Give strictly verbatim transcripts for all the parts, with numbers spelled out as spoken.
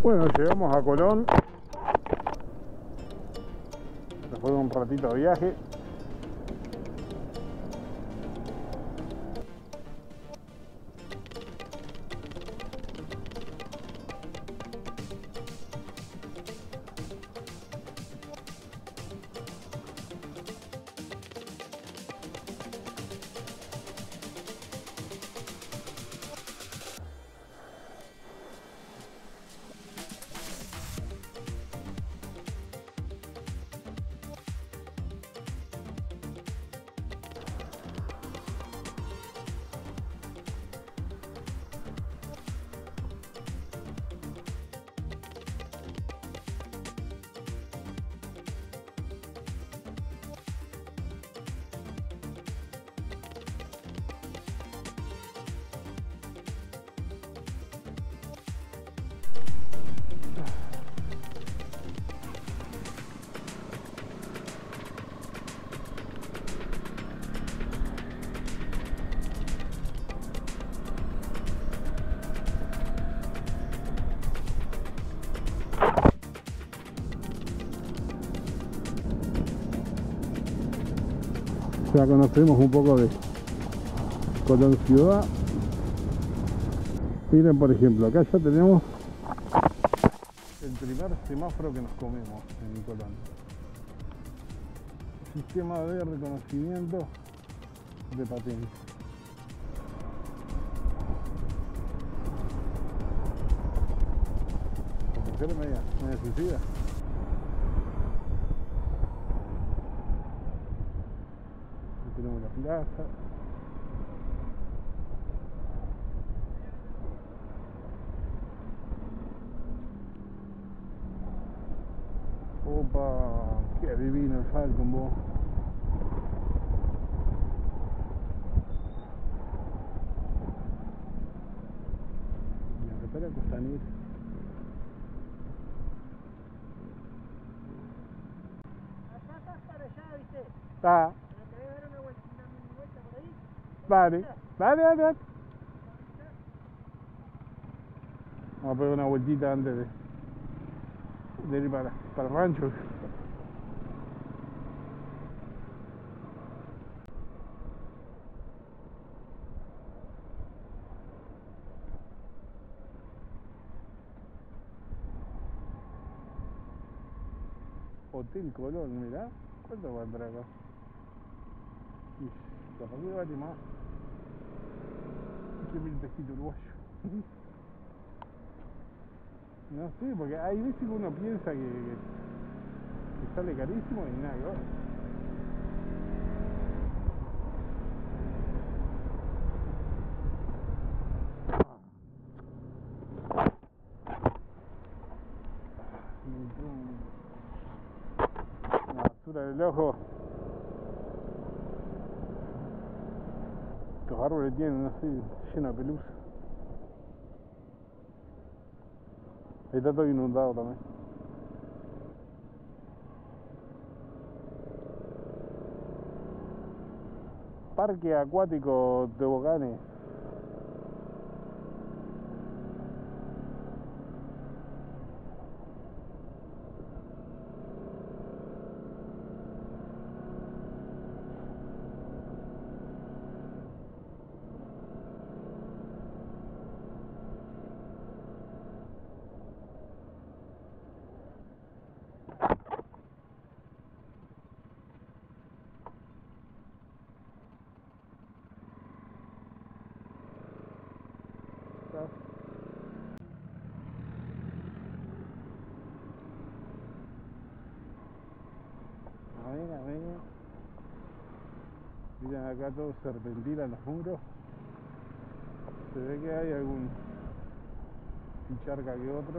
Bueno, llegamos a Colón. Después de un ratito de viaje. Ya conocemos un poco de Colón ciudad. Miren, por ejemplo, acá ya tenemos el primer semáforo que nos comemos en Colón. Sistema de reconocimiento de patentes. La mujer media, media suicida. Tenemos la plaza. Opa, qué divino el Falcon, vos. Y la carretera Costanera. Acá estás para allá, ¿viste? Está. Vale, vale, vale, vale. Vamos a pegar una vueltita antes de, de ir para, para el rancho. Hotel Colón, mirá. ¿Cuánto va a entrar acá? Y capaz que vale más. quince mil pesitos uruguayos. No sé, porque hay veces que uno piensa que, que, que sale carísimo y nada que ver. Una basura del ojo. Estos árboles tienen así, lleno de pelusa. Ahí está todo inundado también. Parque acuático de Bocanes. A ver, a ver. Miren acá todo serpentina en los muros. Se ve que hay algún picharca que otro.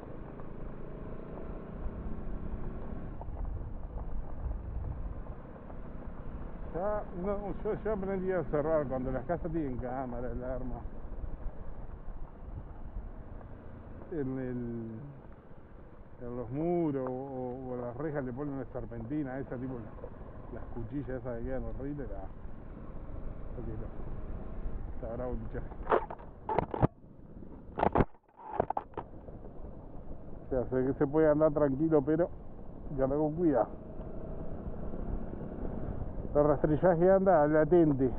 Ya, no, yo, yo aprendí a cerrar cuando las casas tienen cámara, alarma. En, el, en los muros o, o las rejas le ponen una serpentina, esa tipo las cuchillas esas que quedan horribles. La, porque no, está bravo el picharca. sea, sé que se puede andar tranquilo, pero ya con cuidado. El rastrillaje anda latente.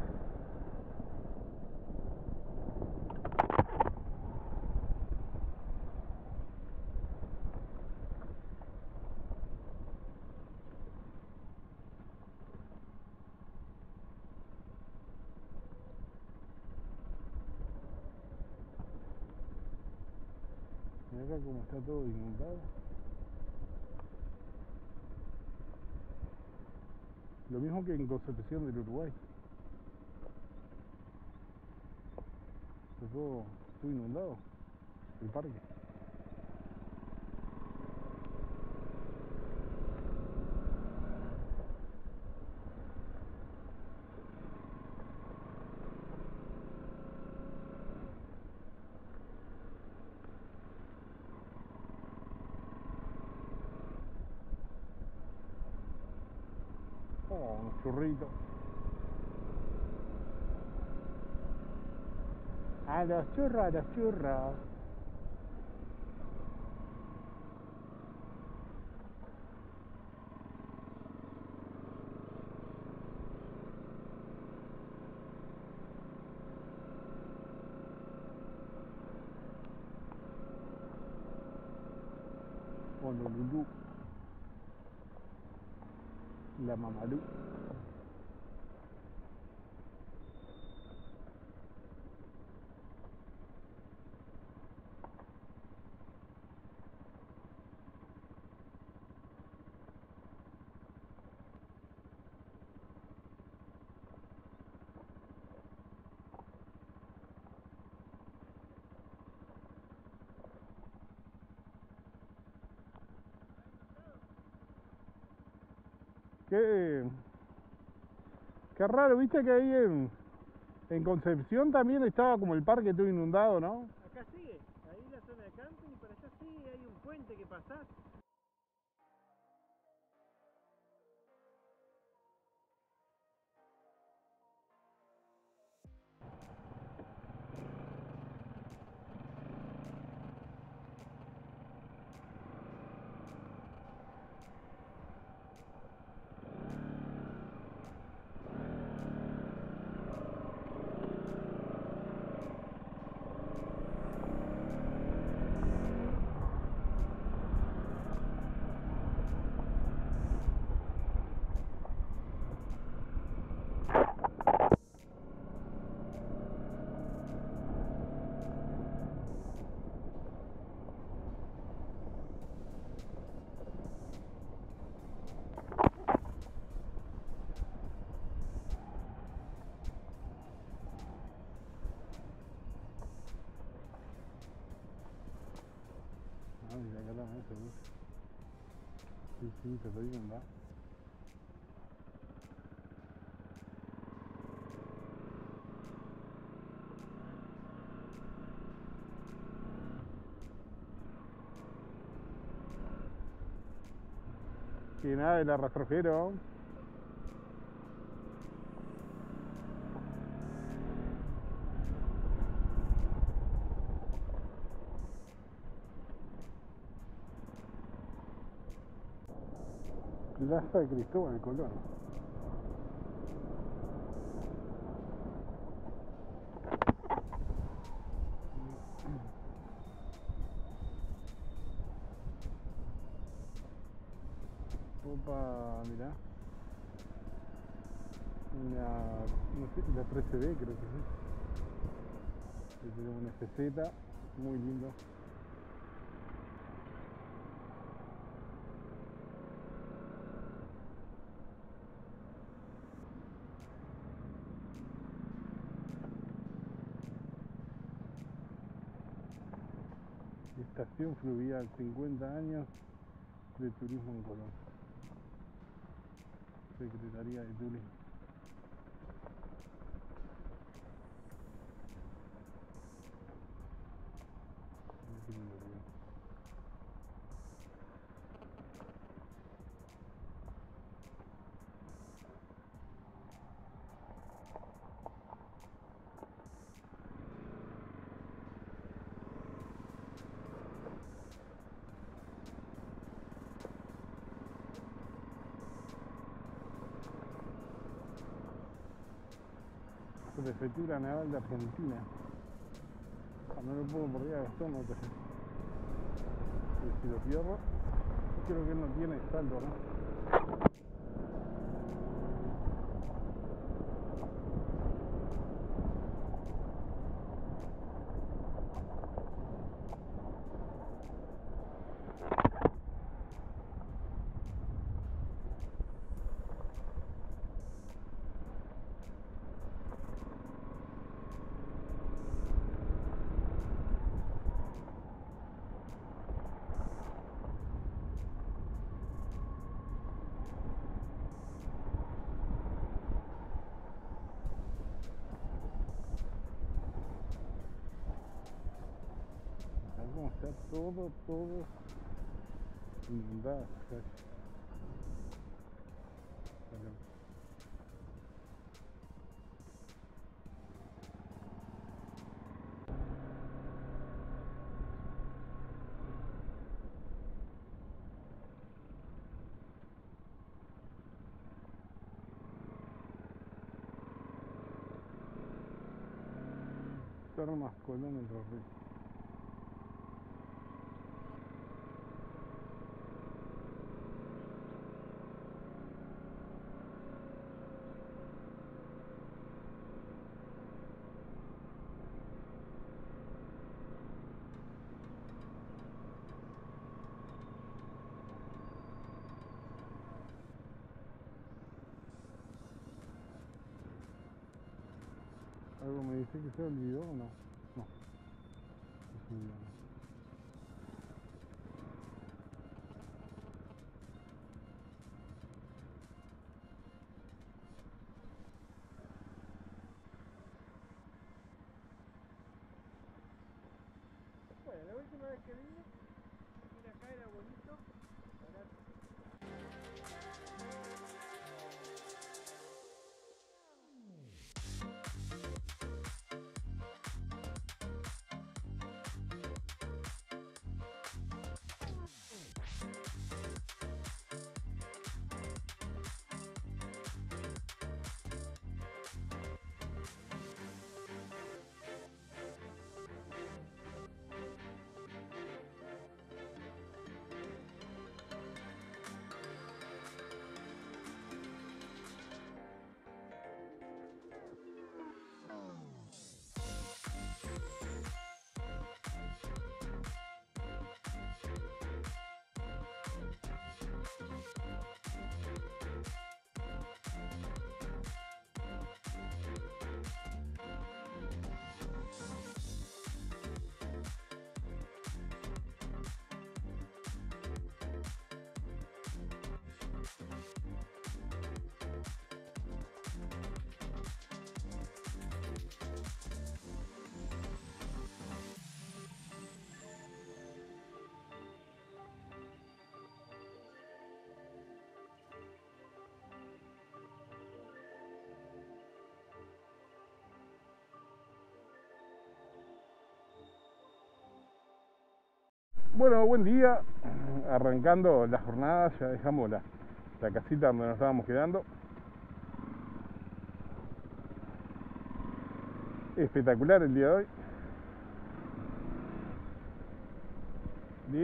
Mira acá como está todo inundado. Lo mismo que en Concepción del Uruguay. Está todo, todo inundado. El parque. Oh, unos churritos. A los churros, a los churros. Honolulu. La Mamalú. Qué, qué raro, viste que ahí en, en Concepción también estaba como el parque todo inundado, ¿no? Acá sigue, ahí la zona de camping y para allá sigue, hay un puente que pasás. Ah, mira acá también se ve. Sí, sí, se está inundado. Y nada, el arrastrojero. Plaza de Cristóbal Colón. Opa, mirá. Una, no sé, la trece B creo que es. Ahí tenemos una F Z, muy lindo. Estación fluvial, cincuenta años de turismo en Colón. Secretaría de Turismo. Qué lindo lugar. Prefectura Naval de Argentina. No lo puedo por día Gastón, no te sé. Si lo pierdo, creo que él no tiene saldo, ¿no? Como está todo, todo inundado. Termas Colón Entre Ríos. Algo me dice que se olvidó o no. No. No se olvidó, no. Bueno, la última vez que vine, mira acá era bonito, barato. Bueno, buen día, arrancando la jornada, ya dejamos la, la casita donde nos estábamos quedando. Espectacular el día de hoy. Día.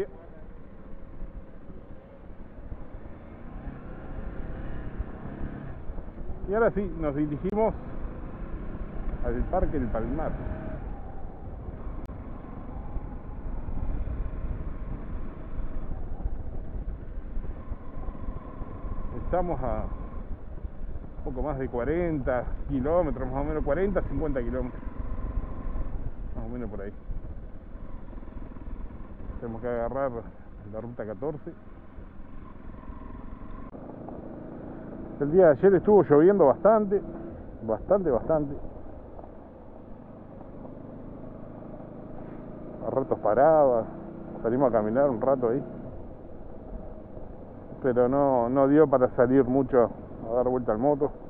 Y ahora sí, nos dirigimos al Parque del Palmar. Estamos a poco más de cuarenta kilómetros, más o menos cuarenta, cincuenta kilómetros, más o menos por ahí. Tenemos que agarrar la ruta catorce. El día de ayer estuvo lloviendo bastante, bastante, bastante. A ratos paraba, salimos a caminar un rato ahí. Pero no, no dio para salir mucho a dar vuelta al moto.